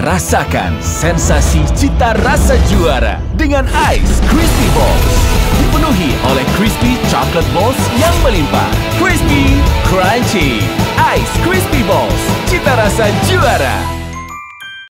Rasakan sensasi cita rasa juara dengan Ice Crispy Balls. Dipenuhi oleh crispy chocolate balls yang melimpah. Crispy, crunchy, Ice Crispy Balls, cita rasa juara.